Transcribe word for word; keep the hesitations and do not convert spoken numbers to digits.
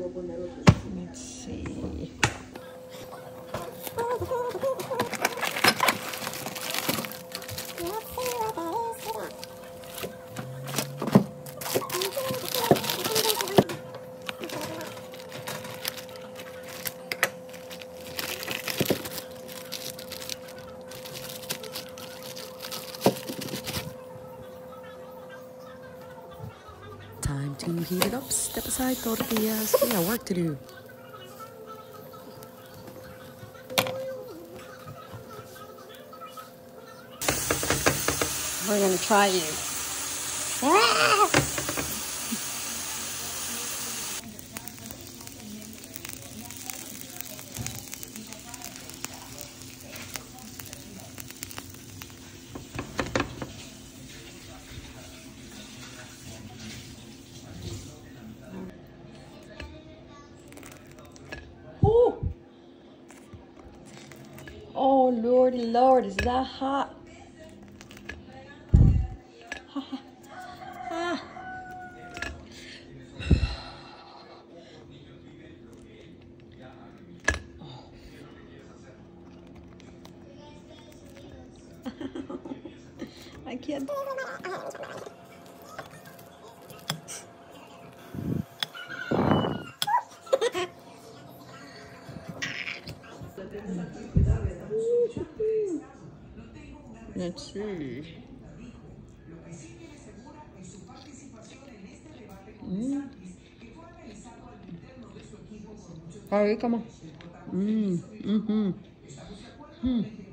Let's see. Time to heat it up. Step aside, tortillas. We got work to do. We're gonna try you. Ooh. Oh lordy lord, is that hot? Ah. I can't. Let's see. Mm. Ahí, come on. Mm, mm-hmm. Hmm.